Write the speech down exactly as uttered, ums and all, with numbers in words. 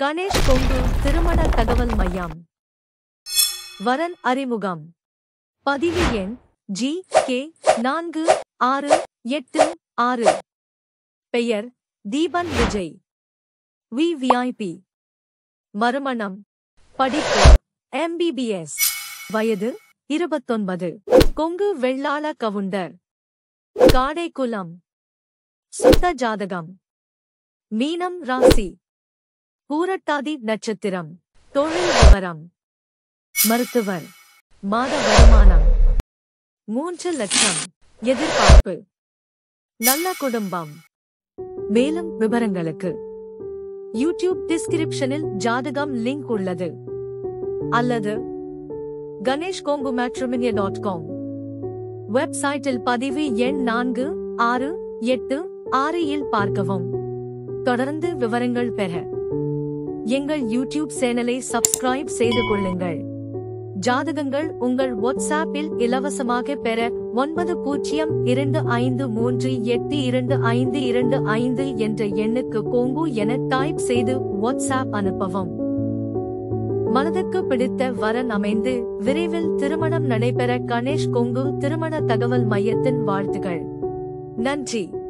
கணேஷ் கொங்கு திருமண தகவல் மையம். வரன் அறிமுகம். பதிவு எண் ஜி கே நான்கு ஆறு எட்டு ஆறு. பெயர் Deepan Vijay. V V I P. மறுமணம். படிப்பு எம் பி பி எஸ். வயது இருபத்தொன்பது. கொங்கு வெள்ளாள கவுண்டர். காடைக்குளம். சுத்த ஜாதகம். மீனம் ராசி. பூரட்டாதி நட்சத்திரம். தொழில் விவரம். மருத்துவர். மாத வருமானம் மூன்று லட்சம். எதிர்பார்ப்பு. நல்ல குடும்பம். மேலும் விவரங்களுக்கு யூடியூப் டிஸ்கிரிப்ஷனில் ஜாதகம் லிங்க் உள்ளது அல்லது Ganesh Kongu matrimonial dot com வெப்சைட்டில் பதிவு எண் நான்கு ஆறு எட்டு ஆறு இல் பார்க்கவும். தொடர்ந்து விவரங்கள் பெற எங்கள் யூடியூப் சேனலை சப்ஸ்கிரைப் செய்து கொள்ளுங்கள். ஜாதகங்கள் உங்கள் வாட்ஸ்ஆப்பில் இலவசமாக பெற ஒன்பது பூஜ்ஜியம் இரண்டு ஐந்து மூன்று எட்டு இரண்டு ஐந்து இரண்டு ஐந்து என்ற எண்ணுக்கு கொங்கு என டைப் செய்து வாட்ஸ்ஆப் அனுப்பவும். மனதுக்கு பிடித்த வரன் அமைந்து விரைவில் திருமணம் நடைபெற கணேஷ் கொங்கு திருமண தகவல் மையத்தின் வாழ்த்துகள். நன்றி.